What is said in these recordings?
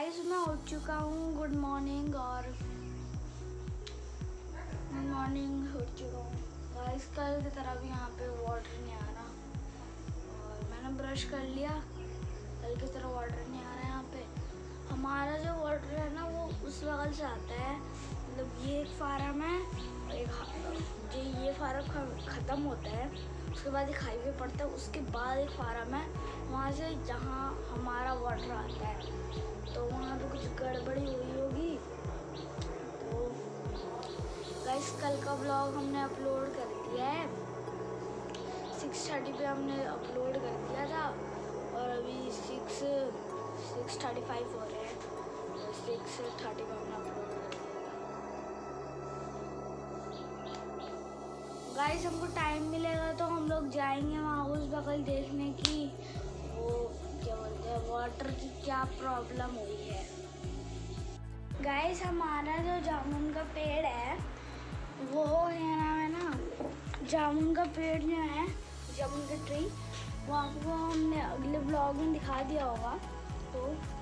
Guys मैं उठ चुका हूँ। गुड मॉर्निंग उठ चुका हूँ गाइस। कल की तरह भी यहाँ पे वाटर नहीं आ रहा और मैंने ब्रश कर लिया। कल की तरह वाटर नहीं आ रहा है यहाँ पे। हमारा जो वाटर है ना वो उस बगल से आता है, मतलब ये एक फार्म है, ये फार्म ख़त्म होता है, उसके बाद एक हाईवे पड़ता है, उसके बाद एक फार्म है वहाँ से जहाँ हमारा वाटर आता है। तो वहाँ पे कुछ गड़बड़ी हुई होगी। तो गाइस कल का ब्लॉग हमने अपलोड कर दिया है, 6:30 पे हमने अपलोड कर दिया था और अभी 6:35 हो रहे हैं, तो 6:30 पे हमने अपलोड कर दिया था। गाइस हमको टाइम मिलेगा तो हम लोग जाएंगे वहाँ उस बगल देखने की वो क्या बोलते हैं वाटर की क्या प्रॉब्लम हुई है। गाइस हमारा जो जामुन का पेड़ है वो है ना जामुन का पेड़ जो है, जामुन का ट्री, वो आपको हमने अगले ब्लॉग में दिखा दिया होगा। तो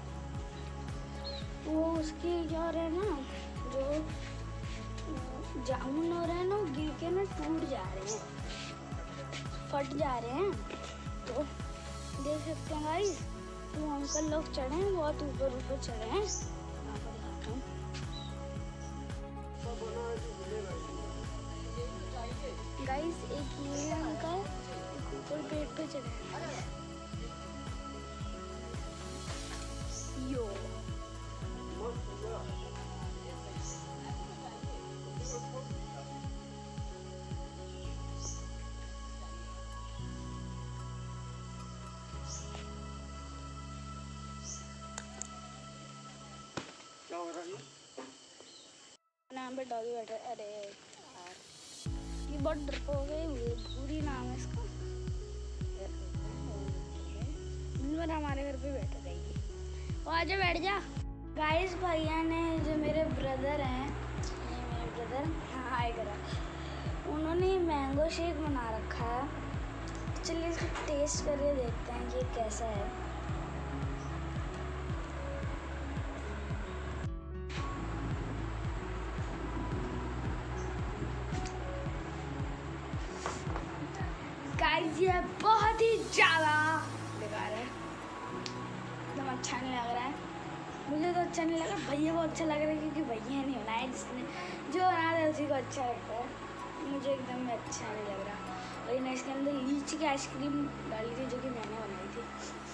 वो उसकी जो है ना जो जामुन हो रहे हैं ना गिर के ना टूट जा रहे हैं, फट जा रहे हैं। तो देख सकते हैं गाइस, वो अंकल लोग चढ़े हैं, बहुत ऊपर चढ़े हैं। यहाँ पर दिखाता हूँ गाइस, एक ये अंकल ऊपर पेड़ पे चढ़े हैं। यो क्या हो रहा है? नाम पे डॉगी बैठा। अरे यार ये बहुत डरपोक है, बुरी नाम है इसका। दिन भर हमारे घर पे बैठे रहेगी। वो आजा बैठ जा। गाइस भैया ने जो मेरे ब्रदर हैं, ये मेरे ब्रदर हाय करा, उन्होंने मैंगो शेक बना रखा है। चलिए इसको टेस्ट करके देखते हैं कि कैसा है। गाइस ये बहुत ही ज़्यादा बेकार है, एकदम अच्छा नहीं लग रहा है। मुझे तो अच्छा नहीं लगा, भैया को अच्छा लग रहा है क्योंकि भैया नहीं बनाया, जिसने जो बना था उसी को अच्छा लगता है। मुझे एकदम अच्छा नहीं लग रहा। वही ना इसके अंदर लीची की आइसक्रीम डाली थी जो कि मैंने बनाई थी।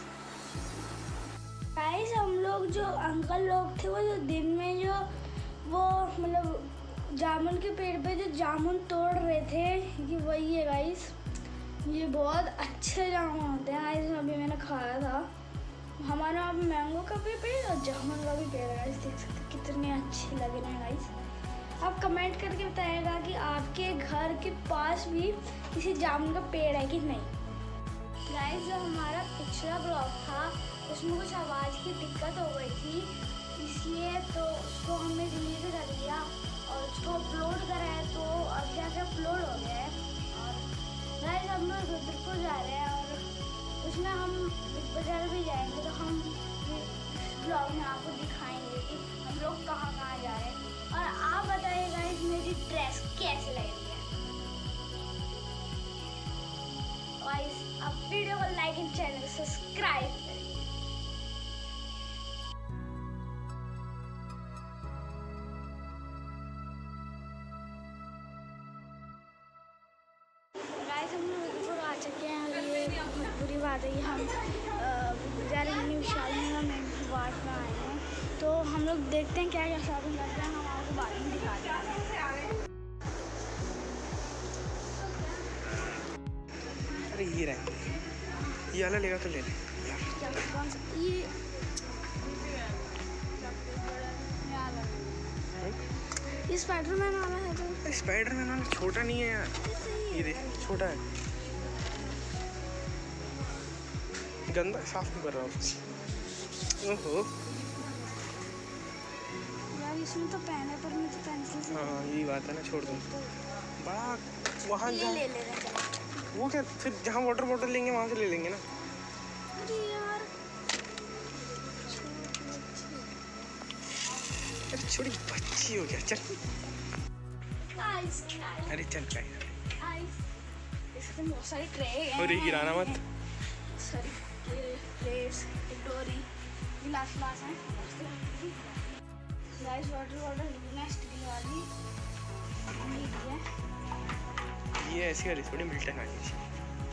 गाइस हम लोग जो अंकल लोग थे वो जो दिन में जो वो मतलब जामुन के पेड़ पे जो जामुन तोड़ रहे थे, ये वही है गाइस। ये बहुत अच्छे जामुन होते हैं गाइस, अभी मैंने खाया था। हमारे वहाँ पे मैंगो का भी पेड़ और जामुन का भी पेड़ है गाइस, देख सकते कितने अच्छे लग रहे हैं गाइस। आप कमेंट करके बताइएगा कि आपके घर के पास भी किसी जामुन का पेड़ है कि नहीं। गाइस जो हमारा पिछला ब्लॉग था उसमें कुछ आवाज़ की दिक्कत हो गई थी, इसलिए तो उसको हमने डिलीट कर दिया और उसको अपलोड करा है, तो अब जाके अपलोड हो गया है। गाइस हम लोग रुद्रपुर जा रहे हैं और उसमें हम बिग बाजार भी जाएंगे, तो हम ब्लॉग में आपको दिखाएंगे कि हम लोग कहाँ कहाँ जा रहे हैं। और आप बताइए गाइस मेरी ड्रेस कैसी लग रही है। गाइस आप वीडियो को लाइक एंड चैनल को सब्सक्राइब करें। हम रुद्रपुर आ चुके हैं। ये बहुत बुरी बात है कि हम जाने विशाल में वाट में आए हैं, तो हम लोग देखते हैं क्या क्या शॉपिंग करते हैं, हम आपको बाद में दिखाते हैं। अरे ये रहे, ये वाला लेगा तो ले ले यार। कौन सा ये स्पाइडरमैन वाला है? तो स्पाइडरमैन वाला छोटा नहीं है यार, ये देख छोटा है, गंदा साफ नहीं कर रहा हूँ। ओहो यार इसमें तो पेन है पर मुझे पेंसिल से। हाँ यही बात है ना, छोड़ दो बड़ा। वहाँ ले ले रहे हैं, वो क्या फिर जहाँ वाटर बॉटल लेंगे वहाँ से ले लेंगे ना। अरे यार अरे छोटी बच्ची हो गया, चल। अरे चल इसमें बहुत सारी ट्रे हैं और ये गिराना मत। सारी प्लेट्स, कटोरी, गिलास हैं। गाइस वाटर नेक्स्ट की वाली ये ऐसी वाली थोड़ी मिल्टन आनी चाहिए।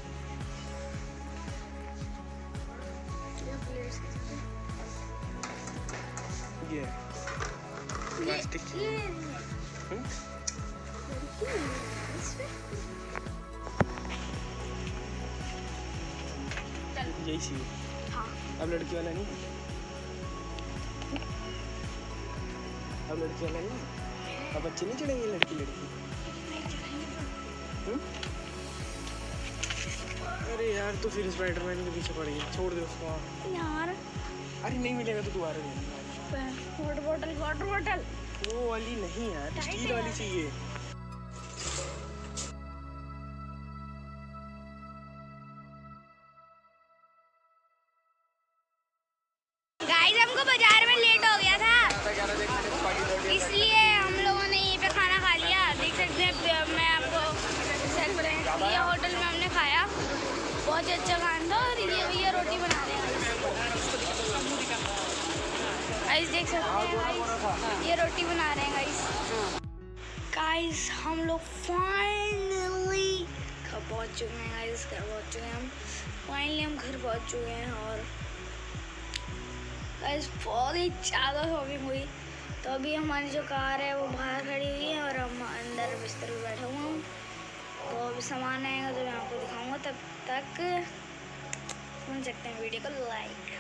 ये प्लास्टिक यही चाहिए। हाँ। अब लड़की वाला नहीं, अब लड़की वाला नहीं, अब बच्चे नहीं चढ़ेंगे लड़की। अरे यार तो फिर स्पाइडरमैन के पीछे पड़ेगी, छोड़ दे उसको यार। अरे नहीं मिलेगा तो दोबारा ले। वाटर बॉटल वो वाली नहीं यार, स्टील वाली चाहिए। गाइस हमको बाजार में लेट हो गया था, इसलिए हम लोगों ने यहीं पे खाना खा लिया। देख सकते हैं, मैं आपको ये होटल में हमने खाया, बहुत ही अच्छा खाना था। और ये रोटी बना रहे हैं गाइस, देख सकते हैं गाइस, ये रोटी बना रहे हैं गाइस। हम लोग फाइनली घर पहुँच चुके हैं गाइस, घर पहुँच चुके हैं हम फाइनली, हम घर पहुँच चुके हैं। और गाइस बहुत ही ज़्यादा शॉपिंग हुई। तो अभी हमारी जो कार है वो बाहर खड़ी हुई है और हम अंदर बिस्तर पे बैठा हुआ हूँ। तो अभी सामान आएगा तो मैं आपको दिखाऊंगा, तब तक सुन सकते हैं वीडियो को लाइक।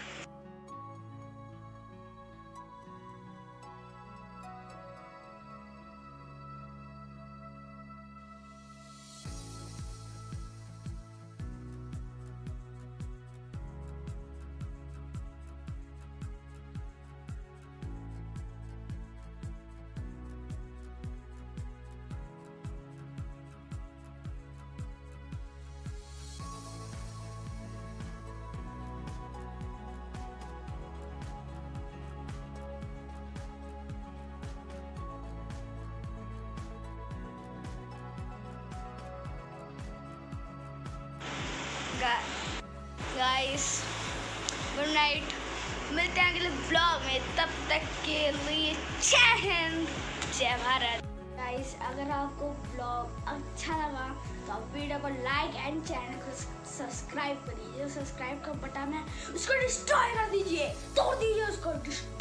गाइस गुड नाइट, मिलते हैं अगले ब्लॉग में, तब तक के लिए जय हिंद जय भारत। गाइस अगर आपको ब्लॉग अच्छा लगा तो आप वीडियो को लाइक एंड चैनल को सब्सक्राइब करिए। जो सब्सक्राइब का बटन है उसको डिस्ट्रॉय कर दीजिए, तोड़ दीजिए उसको।